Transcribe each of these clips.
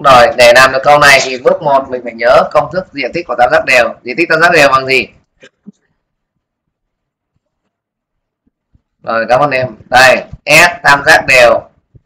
Rồi, để làm được câu này thì bước 1 mình phải nhớ công thức diện tích của tam giác đều. Diện tích tam giác đều bằng gì? Rồi, cảm ơn em. Đây, S tam giác đều.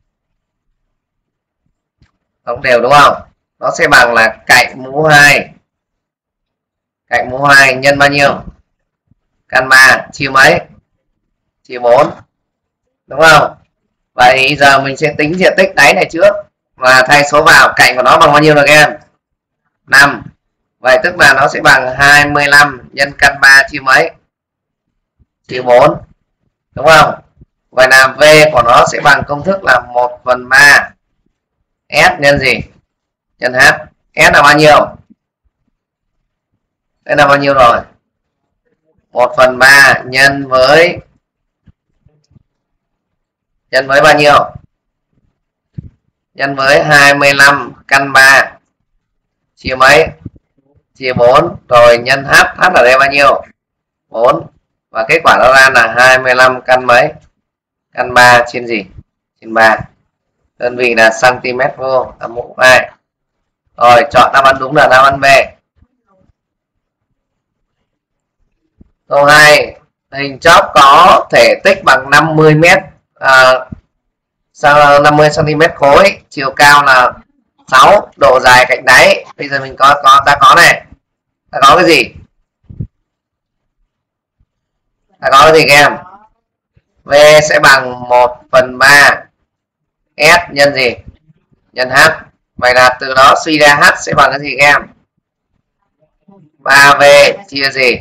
Tổng đều đúng không? Nó sẽ bằng là cạnh mũ 2. Cạnh mũ 2 nhân bao nhiêu? Căn 3 chia mấy? Chia 4. Đúng không? Vậy giờ mình sẽ tính diện tích đáy này trước. Và thay số vào, cạnh của nó bằng bao nhiêu rồi các em? 5. Vậy tức là nó sẽ bằng 25 nhân căn 3 chia mấy? Chia 4. Đúng không? Vậy là V của nó sẽ bằng công thức là 1/3 S nhân gì? Nhân H. S là bao nhiêu? Đây là bao nhiêu rồi? 1/3 nhân với bao nhiêu? Nhân với 25 căn 3 chia mấy? Chia 4. Rồi nhân H. H ở đây bao nhiêu? 4. Và kết quả nó ra là 25 căn mấy? Căn 3 trên gì? Trên 3. Đơn vị là cm vuông, là mũ 2. Rồi, chọn đáp án đúng là đáp án B. Câu 2. Hình chóp có thể tích bằng 50 m, 50 cm khối, chiều cao là 6, độ dài cạnh đáy. Bây giờ mình ta có này. Ta có cái gì? Ta có cái gì các em? V sẽ bằng 1/3 S nhân gì? Nhân H. Vậy là từ đó suy ra H sẽ bằng cái gì các em? 3V chia gì?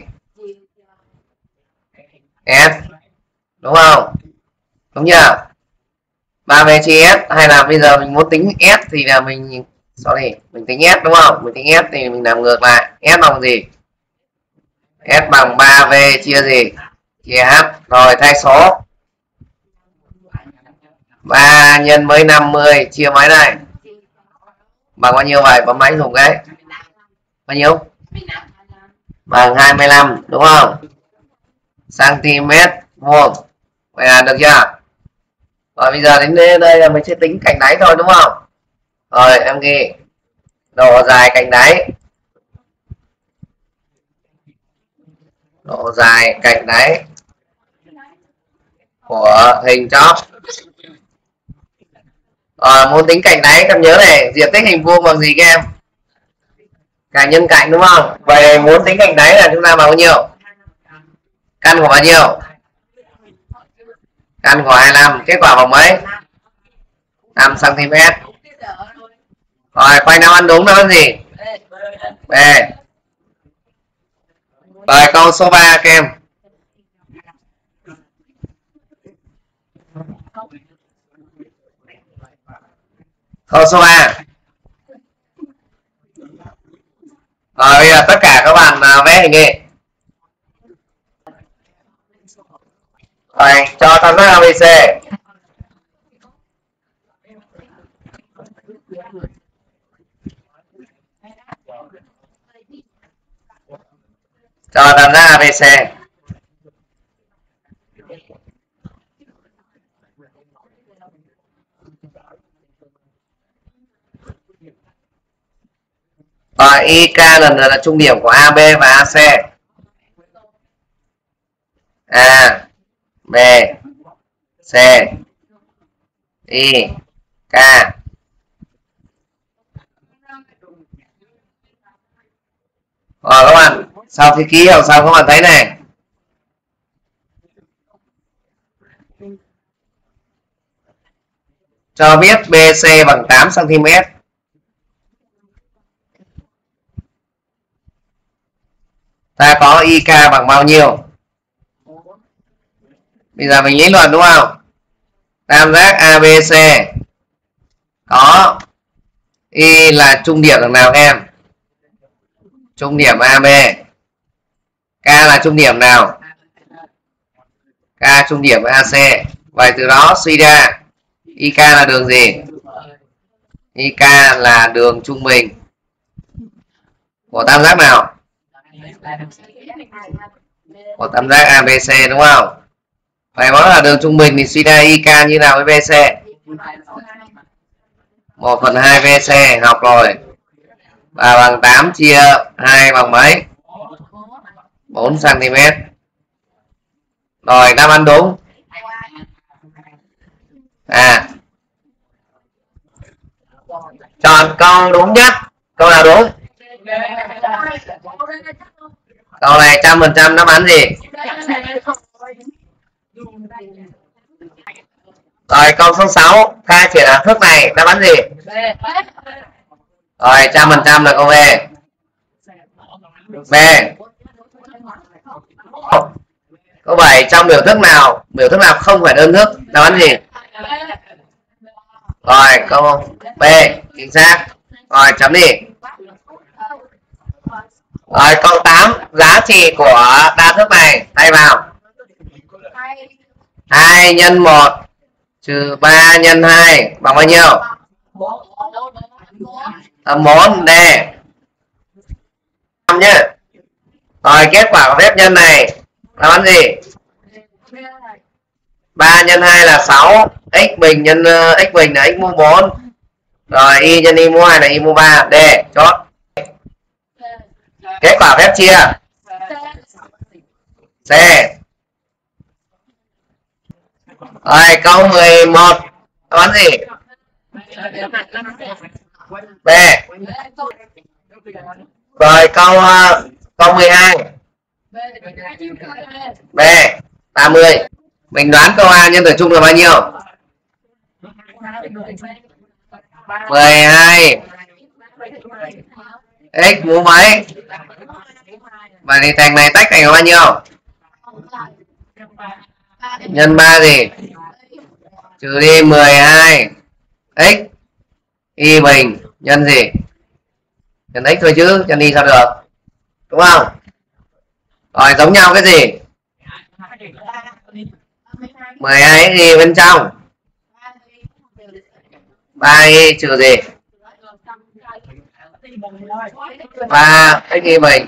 S. Đúng không? Đúng chưa? 3V chia S. Hay là bây giờ mình muốn tính S thì là mình tính S đúng không? Mình tính S thì mình làm ngược lại. S bằng gì? S bằng 3V chia gì? Chia H. Rồi thay số. 3 nhân với 50 chia mấy này? Bằng bao nhiêu vậy? Bấm máy dùng cái. Bao nhiêu? Bằng 25 đúng không? Cm vuông. Vậy là được chưa? Rồi bây giờ đến đây là mình sẽ tính cạnh đáy thôi đúng không? Rồi em ghi độ dài cạnh đáy. Độ dài cạnh đáy của hình chóp. Muốn tính cạnh đáy em nhớ này, diện tích hình vuông bằng gì các em? Cạnh nhân cạnh đúng không? Vậy muốn tính cạnh đáy là chúng ta bằng bao nhiêu? Căn của bao nhiêu? Căn của 25. Kết quả bằng mấy? 5 cm. Rồi quay đáp án đúng là gì? B. Rồi câu số 3 các em. Câu số 3. Rồi bây giờ tất cả các bạn vẽ hình đi. Rồi cho tam giác ABC. Cho tam giác ABC. Và IK lần lượt là trung điểm của AB và AC. A, B, C, I, K. Rồi các bạn, sau khi ký vào sau các bạn thấy này. Cho biết BC bằng 8 cm. Ta có IK bằng bao nhiêu? Bây giờ mình lý luận đúng không? Tam giác ABC có Y là trung điểm đằng nào em? Trung điểm AB. K là trung điểm nào? K trung điểm AC. Vậy từ đó suy ra IK là đường gì? IK là đường trung bình của tam giác nào? Của tam giác ABC đúng không? Vậy nó là đường trung bình thì suy ra IK như nào với BC? 1/2 VC học rồi. 3 bằng 8 chia 2 bằng mấy? 4 cm. Rồi đáp án đúng. Chọn câu đúng nhất. Câu nào đúng? Câu này 100% đáp án gì? Rồi câu số 6, khai triển ảo thức này đáp án gì? Rồi 100% là câu B. B. Câu 7, trong biểu thức nào không phải đơn thức, đáp án gì? Rồi câu B, chính xác. Rồi chấm đi. Rồi câu 8, giá trị của đa thức này, thay vào. 2 nhân 1 trừ 3 nhân 2 bằng bao nhiêu? 4. D. Nhé. Rồi kết quả của phép nhân này đáp án gì? 3 nhân 2 là 6, x bình nhân x bình là x mũ 4. Rồi y nhân y mũ 2 là y mũ 3. D. Chốt. Kết quả phép chia. C. Rồi câu 11 đáp án gì? B. Rồi câu 12. B. 30. Mình đoán câu A nhân tử chung là bao nhiêu? 12 x mũ mấy? Vậy thì thành này tách thành bao nhiêu? Nhân 3 gì? Trừ đi 12 x y bình nhân gì? Nhân x thôi chứ, nhân y sao được? Đúng không? Rồi giống nhau cái gì? 12 x y bên trong 3y trừ gì? 3 x y bình.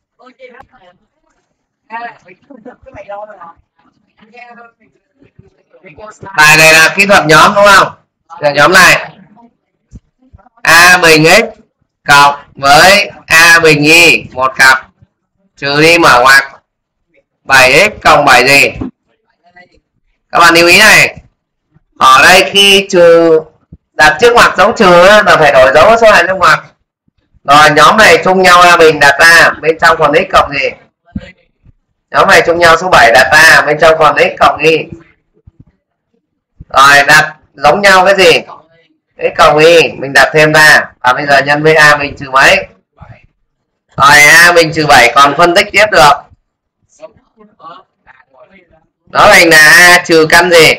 Bài này là kỹ thuật nhóm đúng không? Là nhóm này a bình x cộng với a bình y một cặp trừ đi mở ngoặc 7x cộng 7 gì? Các bạn lưu ý này, ở đây khi trừ đặt trước ngoặc dấu trừ là phải đổi dấu số này trong ngoặc. Rồi nhóm này chung nhau a bình đặt ra bên trong còn x cộng gì? Nhóm này chung nhau số 7 đặt ra bên trong còn x cộng y. Rồi đặt giống nhau cái gì? X cộng y mình đặt thêm ra và bây giờ nhân với a bình trừ mấy? Rồi a bình trừ 7 còn phân tích tiếp được. Đó thành là a trừ căn gì?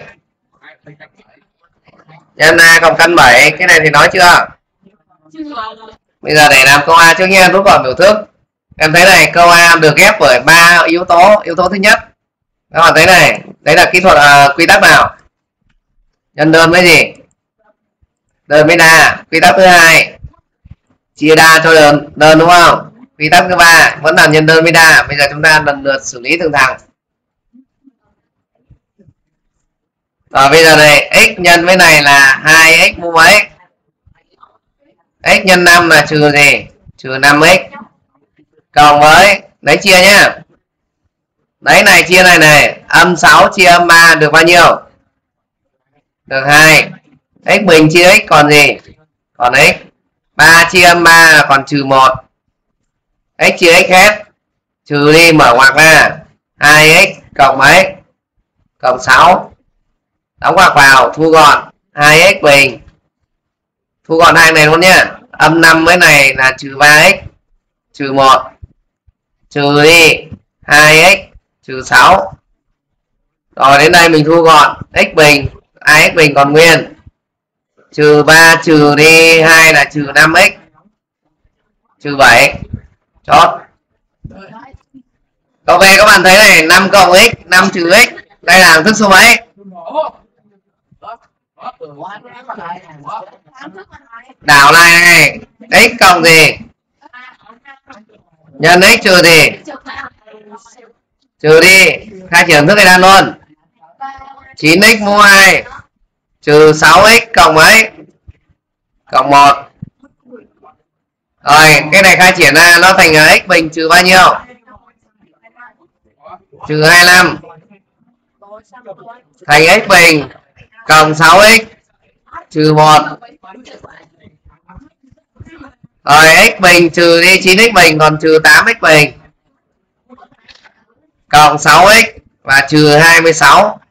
Nhân a cộng căn 7. Cái này thì nói chưa? Bây giờ để làm câu A trước nha, rút gọn biểu thức. Em thấy này, câu A được ghép bởi 3 yếu tố. Yếu tố thứ nhất, các bạn thấy này, đấy là kỹ thuật quy tắc nào? Nhân đơn với gì? Đơn với đa. Quy tắc thứ hai, chia đa cho đơn đúng không? Quy tắc thứ ba vẫn là nhân đơn với đa. Bây giờ chúng ta lần lượt xử lý từng thằng. Rồi bây giờ này, x nhân với này là 2x mũ mấy? X nhân 5 là trừ gì? Trừ 5x cộng với, đấy chia nhá. Đấy này chia này này, âm 6 chia âm 3 được bao nhiêu? Được 2. X bình chia x còn gì? Còn x. 3 chia âm 3 là còn trừ 1. X chia x hết. Trừ đi mở ngoặc ra. 2x cộng mấy? Cộng 6. Đóng ngoặc vào, thu gọn 2x bình. Thu gọn hai này luôn nhá. Âm 5 với này là trừ 3x trừ 1. Trừ đi 2x trừ 6. Rồi đến đây mình thu gọn x bình, 2x bình còn nguyên. Trừ 3 trừ đi 2 là trừ 5x trừ 7. Chốt. Câu B các bạn thấy này, 5 cộng x, 5 trừ x. Đây là hằng thức số mấy? Đảo lại này, x cộng gì? Nhân x trừ gì? Trừ đi, khai triển thức này ra luôn. 9x mũ 2 trừ 6x cộng mấy? cộng 1. Rồi cái này khai triển ra nó thành x bình trừ bao nhiêu? Trừ 25 thành x bình cộng 6x trừ 1. Rồi x bình trừ đi 9x bình còn trừ 8x bình cộng 6x và trừ 26.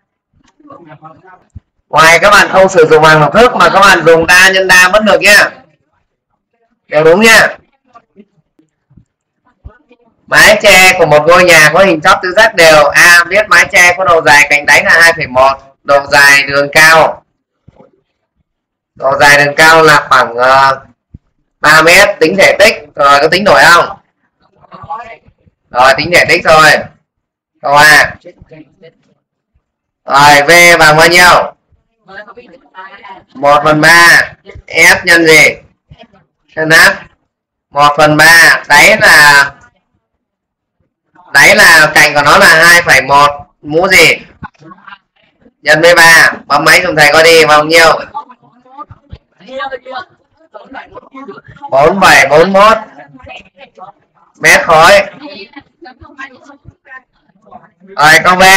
Ngoài các bạn không sử dụng bằng học thức mà các bạn dùng đa nhân đa vẫn được nhá. Đều đúng nhá. Mái che của một ngôi nhà có hình chóp tứ giác đều. A biết mái che có độ dài cạnh đáy là 2,1, độ dài đường cao. Độ dài đường cao là khoảng 3 mét, tính thể tích. Rồi có tính nổi không? Rồi tính thể tích thôi. Câu A. Rồi V bằng bao nhiêu? 1/3 S nhân gì? Nhân H. 1/3 đáy là cạnh của nó là 2,1 mũ gì? Nhân với 3. Bấm máy dùng thầy coi đi bao nhiêu? 4,41 mét khối. Rồi câu B.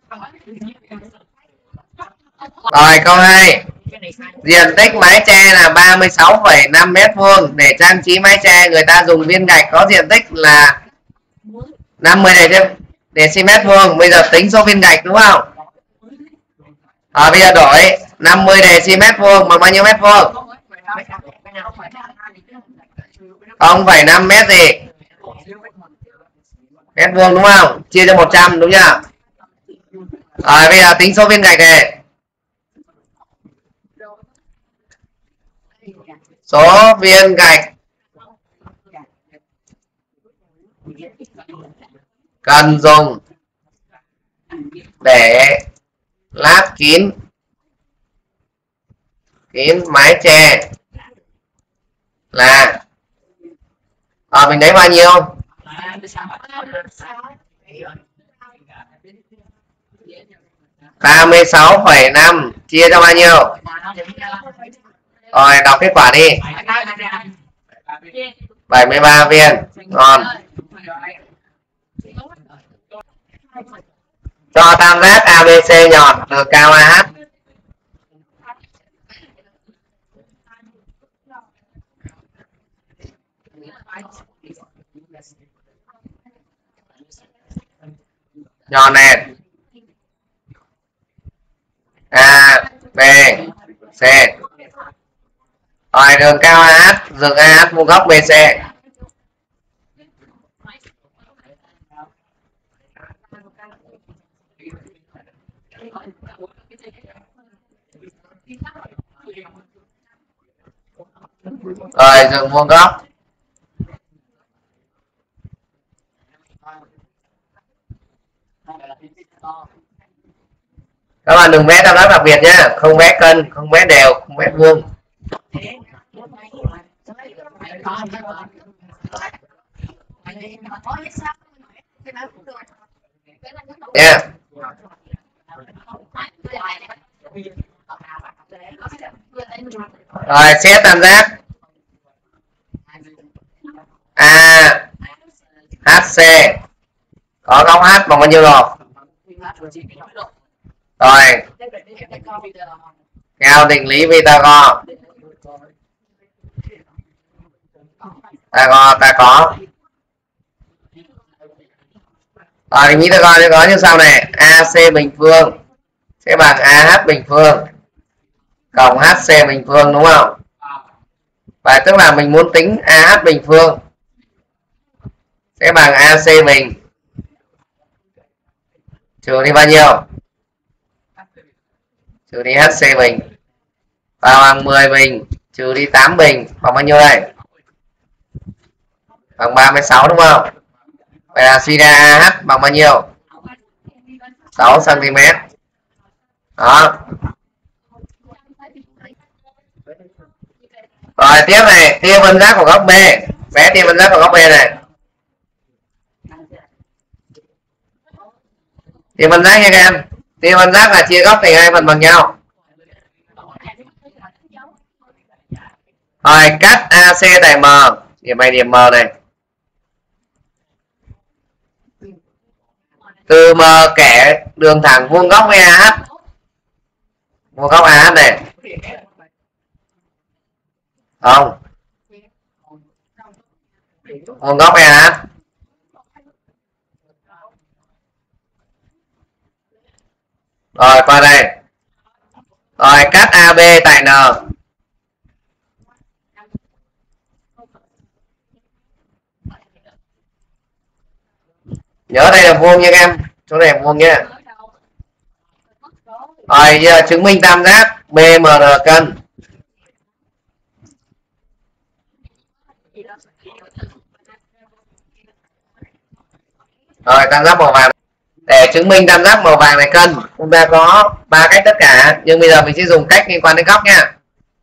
Rồi câu 2. Diện tích mái che là 36,5 mét vuông. Để trang trí mái che người ta dùng viên gạch có diện tích là 50 dm vuông. Bây giờ tính số viên gạch đúng không? Bây giờ đổi 50 dm vuông bằng bao nhiêu mét vuông? 0,5 mét gì? Mét vuông đúng không? Chia cho 100 đúng chưa? Rồi bây giờ tính số viên gạch này. Số viên gạch cần dùng để lát kín mái che là mình lấy bao nhiêu? 36,5 chia cho bao nhiêu? Rồi đọc kết quả đi. 73 viên. Ngon. Cho tam giác ABC nhọn đường cao AH. Nhọn này A, B, C. Rồi đường cao AH, dựng AH vuông góc BC. Rồi dựng vuông góc. Các bạn đừng vẽ tam giác đặc biệt nhá, không vẽ cân, không vẽ đều, không vẽ vuông. Yeah. Rồi xét tam giác AHC có góc H bằng bao nhiêu rồi? Rồi theo định lý Pythagore ta có định lý Pythagore có như sau này: AC bình phương sẽ bằng AH bình phương cộng HC bình phương đúng không? Và tức là mình muốn tính AH bình phương sẽ bằng AC bình trừ đi bao nhiêu? Trừ đi HC bình và bằng 10 bình trừ đi 8 bình bằng bao nhiêu đây? Bằng 36 đúng không? Vậy là suy ra AH bằng bao nhiêu? 6 cm. Đó. Rồi tiếp này, tia phân giác của góc B. Vẽ tia phân giác của góc B này. Tia phân giác nha các em. Tia phân giác là chia góc thành hai phần bằng nhau. Rồi cắt AC tại M, điểm này điểm M này. Từ M kẻ đường thẳng vuông góc với AH. Vuông góc AH này. Không. Vuông góc AH. Rồi qua đây. Rồi cắt AB tại N. Nhớ đây là vuông nha các em, chỗ này là vuông nhé. Rồi giờ chứng minh tam giác BMN cân. Rồi tam giác màu vàng. Để chứng minh tam giác màu vàng này cân, chúng ta có 3 cách tất cả, nhưng bây giờ mình sẽ dùng cách liên quan đến góc nha.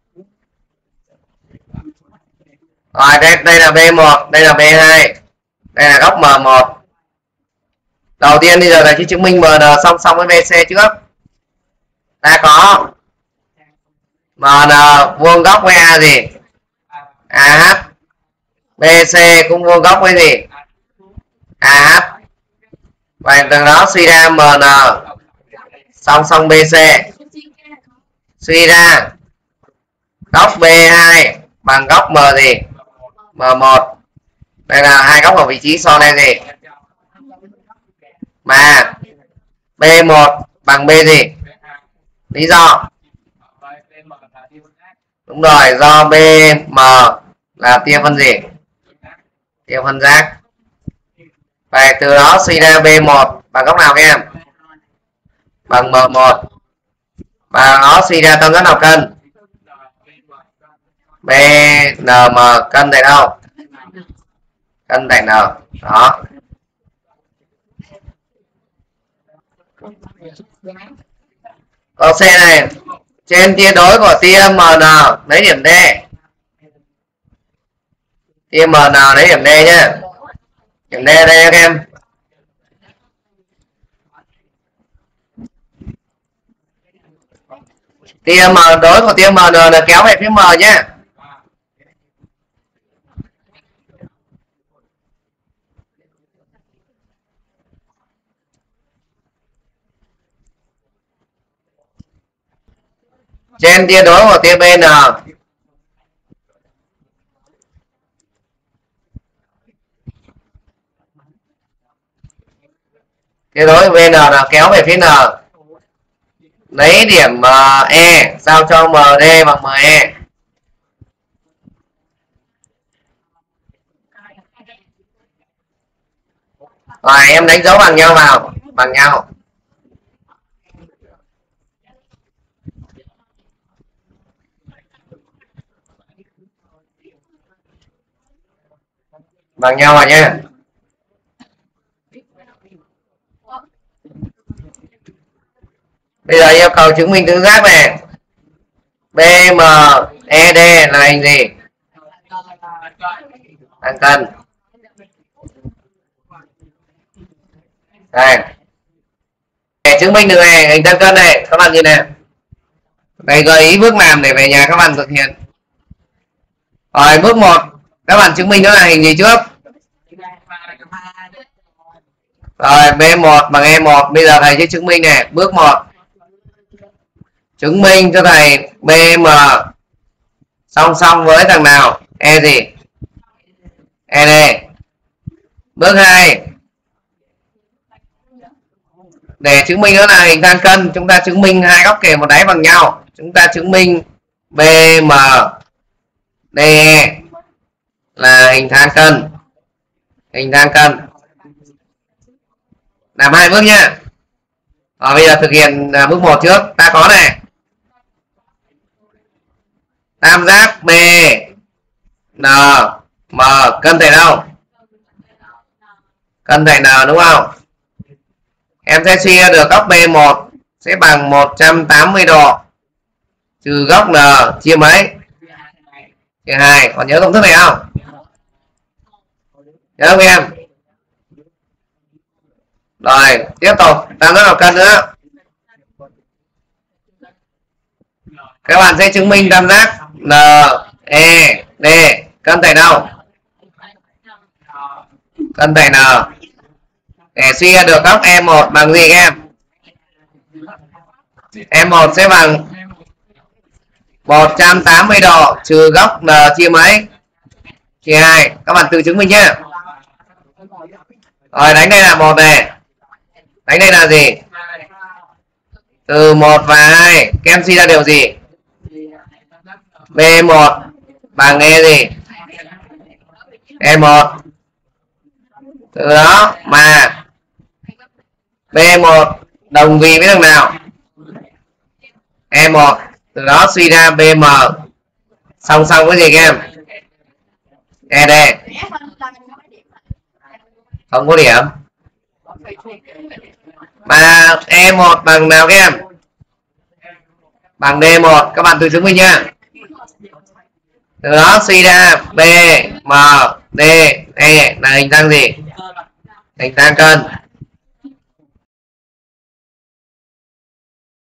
Rồi đây là B1, đây là B2, đây là góc M1. Đầu tiên bây giờ là chứng minh MN song song với BC trước. Ta có MN vuông góc với A gì? AH. BC cũng vuông góc với gì? AH. Và từ đó suy ra MN song song BC. Suy ra góc B2 bằng góc M gì? M1. Đây là hai góc ở vị trí so này gì? Mà B1 bằng B gì? Lý do? Đúng rồi, do BM là tia phân gì? Tia phân giác. Vậy từ đó suy ra B1 bằng góc nào các em? Bằng M1. Và nó suy ra tam giác nào cân? BNM cân tại đâu? Cân tại N. Đó. Câu C này, trên tia đối của tia MN lấy điểm D. Tia MN lấy điểm D nhé. Điểm D đây các em. Tia M đối của tia MN là kéo về phía M nhé. Trên tia đối của tia BN. Tia đối BN là kéo về phía N. Lấy điểm E sao cho MD bằng ME. Rồi em đánh dấu bằng nhau vào, bằng nhau. Bằng nhau rồi nhé. Bây giờ yêu cầu chứng minh tứ giác này. BMED là hình gì? Thang cân. Đây. Để chứng minh được này, hình thang cân này, các bạn nhìn này. Đây gợi ý bước làm để về nhà các bạn thực hiện. Rồi bước 1, các bạn chứng minh đó là hình gì trước? Rồi B1 bằng E1, bây giờ thầy sẽ chứng minh này, bước 1. Chứng minh cho thầy BM song song với thằng nào? E gì? ED. Bước 2. Để chứng minh đó là hình thang cân, chúng ta chứng minh hai góc kề một đáy bằng nhau. Chúng ta chứng minh BMDE là hình thang cân. Hình thang cân. Làm hai bước nhá. Rồi bây giờ thực hiện bước 1 trước. Ta có này. Tam giác B N M cân tại đâu? Cân tại N đúng không? Em sẽ suy ra được góc B1 sẽ bằng 180 độ trừ góc N chia mấy? Chia 2. Còn nhớ công thức này không? Nhớ không em? Rồi, tiếp tục tam giác nào cân nữa? Các bạn sẽ chứng minh tam giác E, D. Cân tại đâu? Cân tại N. Để suy ra được góc E1 bằng gì các em? E1 sẽ bằng 180 độ trừ góc N chia mấy? Chia 2. Các bạn tự chứng minh nhé. Rồi đánh đây là 1 này. Đánh đây là gì? Từ 1 và 2. Các em suy ra điều gì? B1 bằng E gì? E1. Từ đó mà B1 đồng vị với thằng nào? E1. Từ đó suy ra BM song song với gì các em? ED. Không có điểm. Mà E1 bằng nào các em? Bằng D1. Các bạn tự chứng minh nhá. Từ đó suy ra B, M, D, E là hình tăng gì? Hình tăng cân.